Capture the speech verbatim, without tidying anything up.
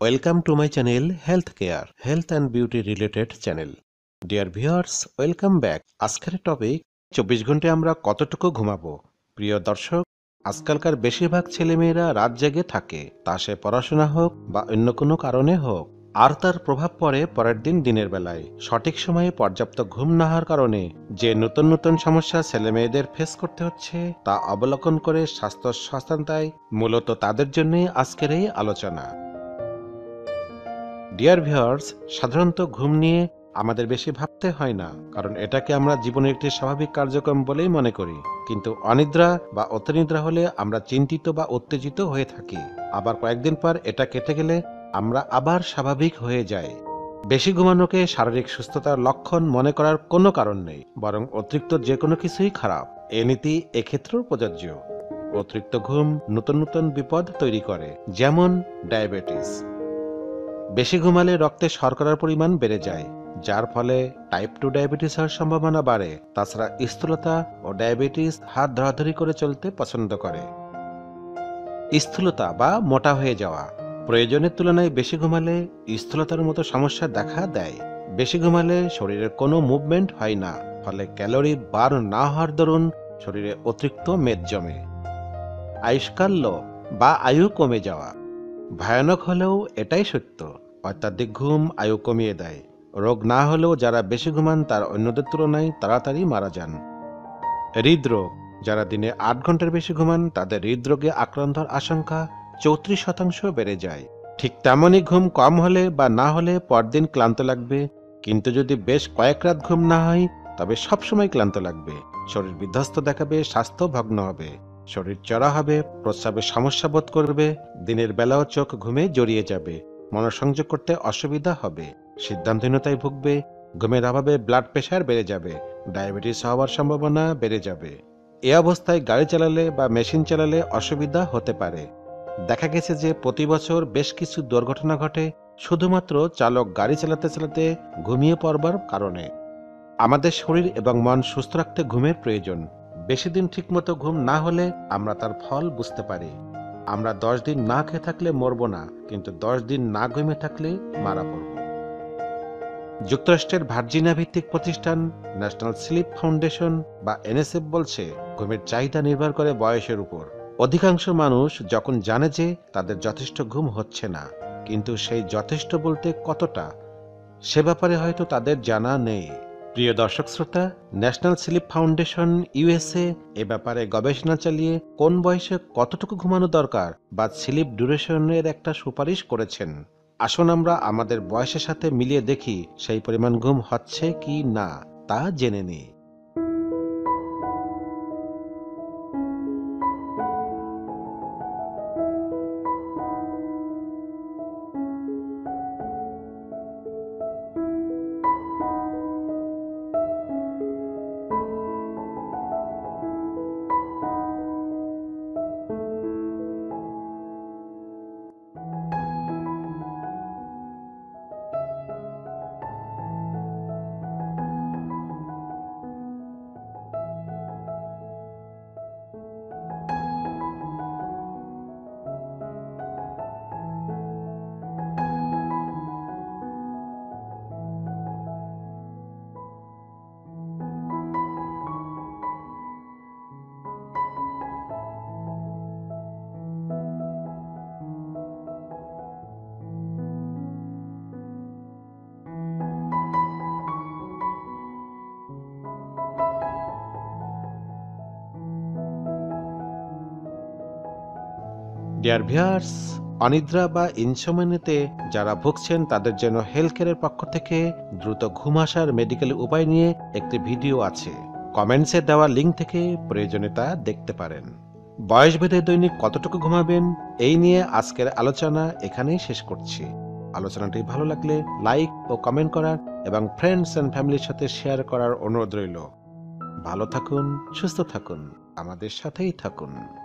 Welcome to my channel Healthcare, Health and Beauty Related channel. Dear viewers, welcome back. আজকের topic চব্বিশ ঘন্টায় আমরা কতটুকু ঘুমাবো। প্রিয় দর্শক, আজকালকার বেশিরভাগ ছেলেমেয়েরা রাত জেগে থাকে, তা সে পড়াশোনা হোক বা অন্য কোনো কারণে হোক, আর তার প্রভাব পড়ে পরের দিন দিনের বেলায়। সঠিক সময়ে পর্যাপ্ত ঘুম না হওয়ার কারণে যে নতুন নতুন সমস্যা ছেলেমেয়েদের ফেস করতে হচ্ছে তা অবলোকন করে স্বাস্থ্য সচেতনতায় মূলত তাদের জন্যই আজকের এই আলোচনা। ডিয়ার ভিউয়ার্স, সাধারণত ঘুম নিয়ে আমাদের বেশি ভাবতে হয় না, কারণ এটাকে আমরা জীবনের একটি স্বাভাবিক কার্যক্রম বলেই মনে করি। কিন্তু অনিদ্রা বা অতিনিদ্রা হলে আমরা চিন্তিত বা উত্তেজিত হয়ে থাকি, আবার কয়েকদিন পর এটা কেটে গেলে আমরা আবার স্বাভাবিক হয়ে যাই। বেশি ঘুমানোকে শারীরিক সুস্থতার লক্ষণ মনে করার কোনো কারণ নেই, বরং অতিরিক্ত যে কোনো কিছুই খারাপ। এ নীতি এক্ষেত্রেও প্রযোজ্য। অতিরিক্ত ঘুম নতুন নতুন বিপদ তৈরি করে, যেমন ডায়াবেটিস। বেশি ঘুমালে রক্তে শর্করার পরিমাণ বেড়ে যায়, যার ফলে টাইপ টু ডায়াবেটিস হওয়ার সম্ভাবনা বাড়ে। তাছাড়া স্থূলতা ও ডায়াবেটিস হাত ধরাধরি করে চলতে পছন্দ করে। স্থূলতা বা মোটা হয়ে যাওয়া, প্রয়োজনের তুলনায় বেশি ঘুমালে স্থূলতার মতো সমস্যা দেখা দেয়। বেশি ঘুমালে শরীরের কোনো মুভমেন্ট হয় না, ফলে ক্যালোরি বার্ন না হওয়ার দরুন শরীরে অতিরিক্ত মেদ জমে। আয়ুষ্কাল্য বা আয়ু কমে যাওয়া, ভয়ানক হলেও এটাই সত্য। অত্যাধিক ঘুম আয়ু কমিয়ে দেয়। রোগ না হলেও যারা বেশি ঘুমান তারা অন্যদের তুলনায় তাড়াতাড়ি মারা যান। হৃদরোগ, যারা দিনে আট ঘন্টার বেশি ঘুমান তাদের হৃদরোগে আক্রান্তর আশঙ্কা চৌত্রিশ শতাংশ বেড়ে যায়। ঠিক তেমনই ঘুম কম হলে বা না হলে পরদিন ক্লান্ত লাগবে, কিন্তু যদি বেশ কয়েক রাত ঘুম না হয় তবে সবসময় ক্লান্ত লাগবে। শরীর বিধ্বস্ত দেখাবে, স্বাস্থ্য ভগ্ন হবে, শরীর চড়া হবে, প্রস্রাবে সমস্যা বোধ করবে, দিনের বেলাও চোখ ঘুমে জড়িয়ে যাবে, মনোসংযোগ করতে অসুবিধা হবে, সিদ্ধান্তহীনতায় ভুগবে, ঘুমের অভাবে ব্লাড প্রেশার বেড়ে যাবে, ডায়াবেটিস হওয়ার সম্ভাবনা বেড়ে যাবে। এ অবস্থায় গাড়ি চালালে বা মেশিন চালালে অসুবিধা হতে পারে। দেখা গেছে যে প্রতি বছর বেশ কিছু দুর্ঘটনা ঘটে শুধুমাত্র চালক গাড়ি চালাতে চালাতে ঘুমিয়ে পড়বার কারণে। আমাদের শরীর এবং মন সুস্থ রাখতে ঘুমের প্রয়োজন। বেশি দিন ঠিকমতো ঘুম না হলে আমরা তার ফল বুঝতে পারি। আমরা দশ দিন না খেয়ে থাকলে মরব না, কিন্তু দশ দিন না ঘুমিয়ে থাকলে মারা পড়ব। যুক্তরাষ্ট্রের ভার্জিনিয়া ভিত্তিক প্রতিষ্ঠান ন্যাশনাল স্লিপ ফাউন্ডেশন বা এনএসএফ বলছে, ঘুমের চাহিদা নির্ভর করে বয়সের উপর। অধিকাংশ মানুষ যখন জানে যে তাদের যথেষ্ট ঘুম হচ্ছে না, কিন্তু সেই যথেষ্ট বলতে কতটা সে ব্যাপারে হয়তো তাদের জানা নেই। প্রিয় দর্শক শ্রোতা, ন্যাশনাল স্লিপ ফাউন্ডেশন ইউএসএ এ ব্যাপারে গবেষণা চালিয়ে কোন বয়সে কতটুকু ঘুমানো দরকার বা স্লিপ ডিউরেশনের একটা সুপারিশ করেছেন। আসুন আমরা আমাদের বয়সের সাথে মিলিয়ে দেখি সেই পরিমাণ ঘুম হচ্ছে কি না তা জেনে নিই। ডিয়ার ভিউয়ার্স, অনিদ্রা বা ইনসমনিয়াতে যারা ভুগছেন তাদের জন্য হেলথ কেয়ারের পক্ষ থেকে দ্রুত ঘুম আসার মেডিকেল উপায় নিয়ে একটি ভিডিও আছে। কমেন্টসে দেওয়া লিঙ্ক থেকে প্রয়োজনে তা দেখতে পারেন। বয়স ভেদে দৈনিক কতটুকু ঘুমাবেন এই নিয়ে আজকের আলোচনা এখানেই শেষ করছি। আলোচনাটি ভালো লাগলে লাইক ও কমেন্ট করার এবং ফ্রেন্ডস এন্ড ফ্যামিলির সাথে শেয়ার করার অনুরোধ রইল। ভালো থাকুন, সুস্থ থাকুন, আমাদের সাথেই থাকুন।